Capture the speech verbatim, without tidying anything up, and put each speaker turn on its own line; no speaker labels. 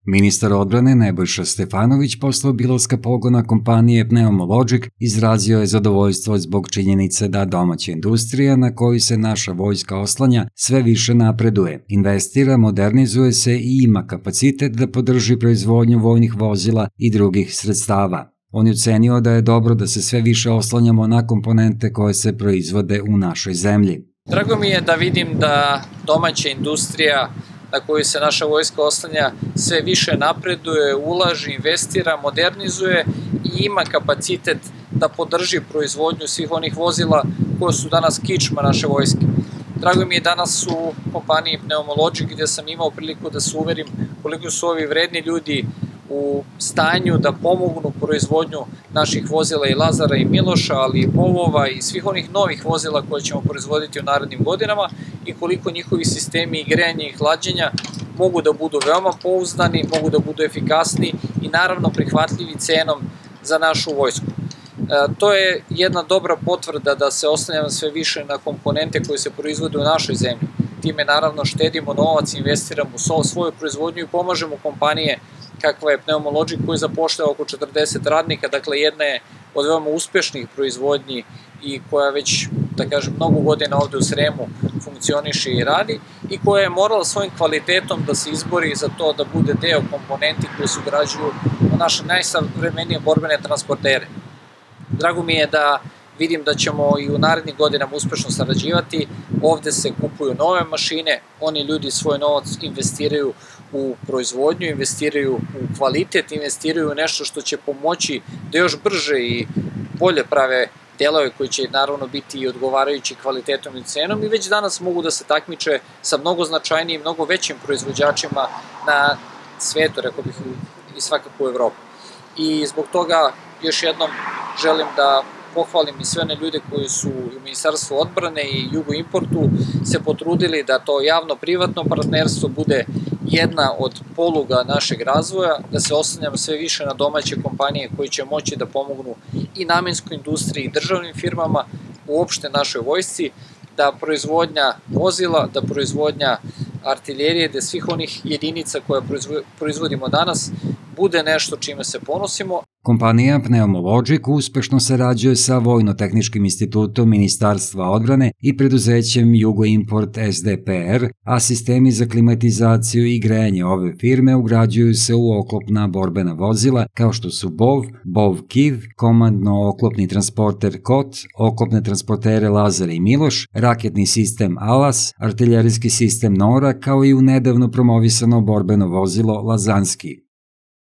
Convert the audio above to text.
Ministar odbrane Nebojša Stefanović posle obilaska pogona kompanije Pneumologic izrazio je zadovoljstvo zbog činjenice da domaća industrija na koju se naša vojska oslanja sve više napreduje, investira, modernizuje se i ima kapacitet da podrži proizvodnju vojnih vozila i drugih sredstava. On je ocenio da je dobro da se sve više oslanjamo na komponente koje se proizvode u našoj zemlji.
Drago mi je da vidim da domaća industrija na koju se naša vojska oslanja sve više napreduje, ulaže, investira, modernizuje i ima kapacitet da podrži proizvodnju svih onih vozila koje su danas kičma naše vojske. Drago mi je danas u kompaniji Pneumologic gdje sam imao priliku da se uverim koliko su ovi vredni ljudi u stanju da pomognu proizvodnju naših vozila i Lazara i Miloša, ali i Volvova i svih onih novih vozila koje ćemo proizvoditi u narednim godinama i koliko njihovi sistemi i grejanja i hlađenja mogu da budu veoma pouzdani, mogu da budu efikasni i naravno prihvatljivi cenom za našu vojsku. E, to je jedna dobra potvrda da se oslanjamo sve više na komponente koje se proizvode u našoj zemlji. Time naravno štedimo novac, investiramo u svoju proizvodnju i pomažemo kompanije kakva je Pneumologic koji zapošljava oko četrdeset radnika, dakle jedna je od veoma uspešnih proizvodnji i koja već, da kažem, mnogo godina ovde u Sremu funkcioniše i radi i koja je morala svojim kvalitetom da se izbori za to da bude deo komponenti koje se ugrađuju u naše najsavremenije borbene transportere. Drago mi je da vidim da ćemo i u narednim godinama uspešno sarađivati. Ovde se kupuju nove mašine, oni ljudi svoj novac investiraju u proizvodnju, investiraju u kvalitet, investiraju u nešto što će pomoći da još brže i bolje prave delove koji će naravno biti i odgovarajući kvalitetom i cenom i već danas mogu da se takmiče sa mnogo značajnijim, mnogo većim proizvođačima na svetu, rekao bih, i svakako u Evropi. I zbog toga još jednom želim da pohvalim i sve one ljude koji su u Ministarstvu odbrane i Jugoimportu se potrudili da to javno-privatno partnerstvo bude jedna od poluga našeg razvoja, da se oslanjamo sve više na domaće kompanije koji će moći da pomognu i namenskoj industriji i državnim firmama, uopšte našoj vojsci, da proizvodnja vozila, da proizvodnja artiljerije, da svih onih jedinica koje proizvodimo danas bude nešto čime se ponosimo.
Kompanija Pneumologic uspešno sarađuje sa Vojno-tehničkim institutom Ministarstva odbrane i preduzećem Jugoimport S D P R, a sistemi za klimatizaciju i grejanje ove firme ugrađuju se u oklopna borbena vozila kao što su B O V, B O V Kiv, komandno-oklopni transporter K O T, oklopne transportere Lazar i Miloš, raketni sistem Alas, artiljerijski sistem Nora, kao i u nedavno promovisano borbeno vozilo Lazanski.